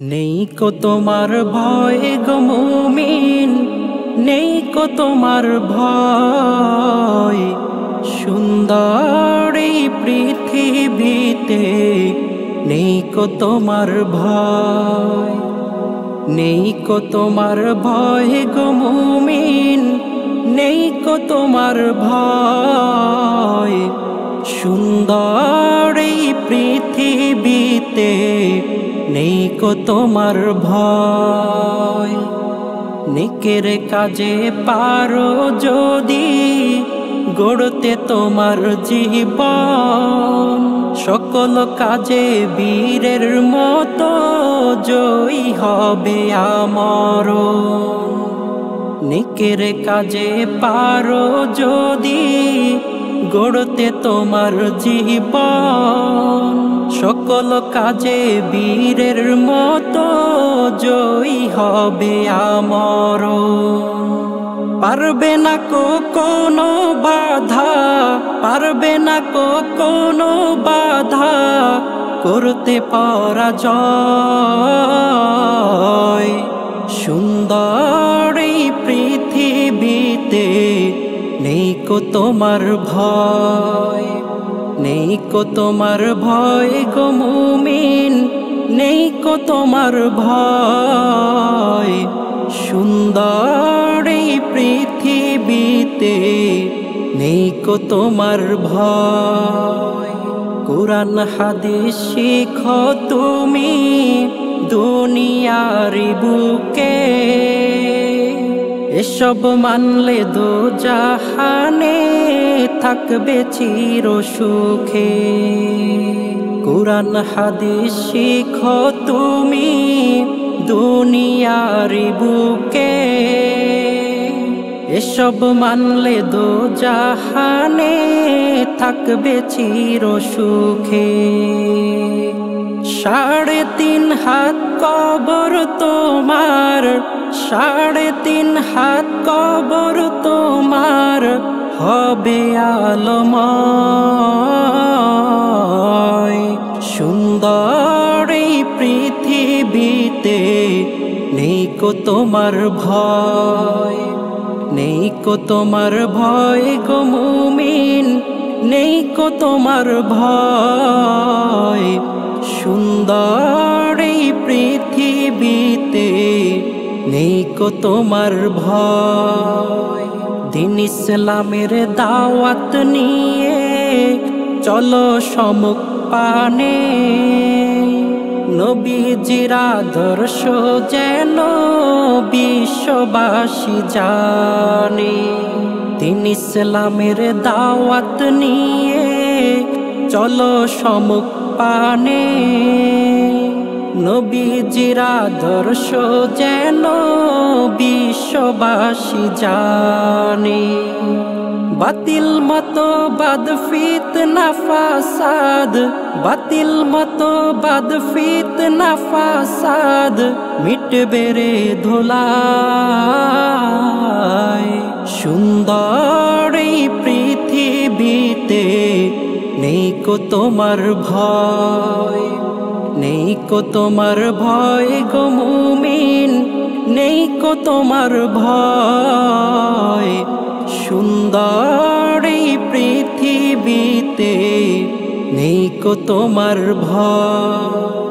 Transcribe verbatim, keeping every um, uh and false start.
নেই কো তোমার ভয় গো মুমিন, নেই কো তোমার ভয়। সুন্দর এই পৃথিবীতে নেই কো তোমার ভয়। নেই কো তোমার ভয় গো মুমিন, নেই কো তোমার ভয়। সুন্দর এই পৃথিবীতে নেই কো তোমার ভয়। নেকের কাজে পারো যদি গড়তে তোমার জীবন, সকল কাজে বীরের মতো জয়ী হবে আমরণ। নেকের কাজে পারো যদি গড়তে তোমার জীবন, সকল কাজে বীরের মতো জয়ী হবে আমরণ। পারবে না কো কোনো বাধা, পারবে না কো কোনো বাধা করতে পরাজয়। সুন্দর এই পৃথিবীতে নেই কো তোমার ভয়। নেই কো তোমার ভয় গো মুমিন, নেই কো তোমার ভয়। সুন্দর এই পৃথিবীতে নেই কো তোমার ভয়। কুরআন হাদিস শিখো তুমি দুনিয়ার বুকে, এসব মানলে দো জাহানে থাকবে চির সুখে। কুরআন হাদিস শিখো তুমি দুনিয়ার বুকে, এসব মানলে দো জাহানে থাকবে চির সুখে। সাড়ে তিন হাত কবর তোমার, সাড়ে তিন হাত কবর তোমার হবে আলোময়। সুন্দর এই পৃথিবীতে নেই কো তোমার ভয়। নেই কো তোমার ভয় গো মুমিন, নেই কো তোমার ভয়। সুন্দর এই পৃথিবীতে নেই কো তোমার ভয়। দিন ইসলামের দাওয়াত নিয়ে চলো সম্মুখ পানে, নবীজির আদর্শ যেন বিশ্ববাসী জানে। দিন ইসলামের দাওয়াত নিয়ে চলো সম্মুখ পানে, নবীজির আদর্শ যেন বিশ্ববাসী জানে। বাতিল মতবাদ ফিতনা ফাসাদ, বাতিল মতবাদ ফিতনা ফাসাদ মিটবে রে ধুলায়। সুন্দর এই পৃথিবীতে নেই কো তোমার ভয়। নেই কো তোমার ভয় গো মুমিন, নেই কো তোমার ভয়। সুন্দর এই পৃথিবীতে নেই কো তোমার ভয়।